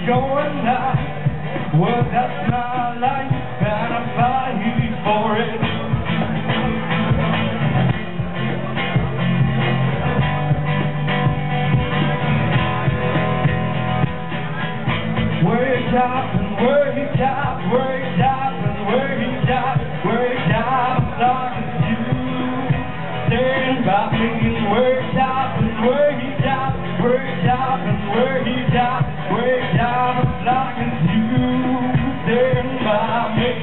going now. Well, that's my life, and I'm fighting for it. Wake up and wake up, wake up and wake up, wake up, I'm talking to you. Stand by me and wake up and wake up, wake up and wake up, wake up, I'm talking to you. Stand by me.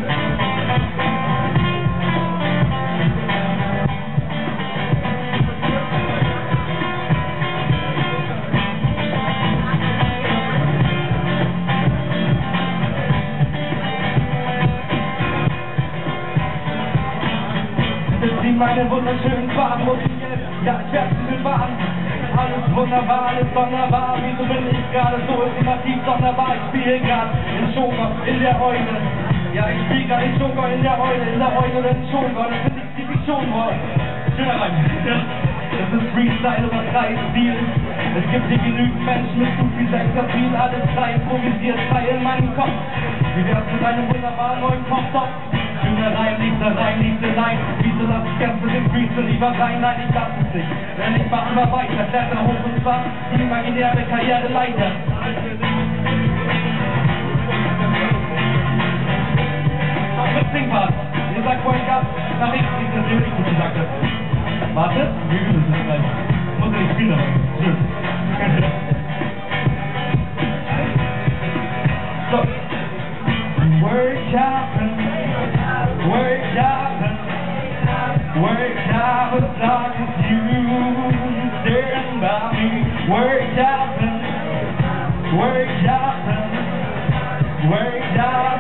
Meine wunderschönen Farben und jetzt, ja, ich werde sie bewahren. Alles wunderbar, alles sonderbar. Wieso bin ich gerade so ultimativ sonderbar? Ich spiele gerade den Joker in der Eule. Ja, ich spiele gerade den Joker in der Eule oder den Joker. Das finde ich ziemlich schon wohl. Schöner Reim. Das ist Freestyle oder freies Stil. Es gibt hier genügend Menschen mit zu viel Sexappeal. Alles frei improvisiert, frei in meinem Kopf. Wie wär's mit einem wunderbaren neuen Kochtopf? Schöner Reim, liebste Leid. Wieso lass ich ganz mit dem Freestyle lieber sein? Nein, ich lass es nicht. Denn ich mach immer weiter, kletter hoch und zwar die imaginäre Karriereleiter. Mit Singpart. Ihr sagt vorhin ab, nach links, wie das hier richtig gesagt hat. Warte, wie gut ist das gleich? Muss ja nicht spielen, aber schön. So. Wake up and wake up and wake up and talk with you. Stand by me. Wake up and wake up and wake up.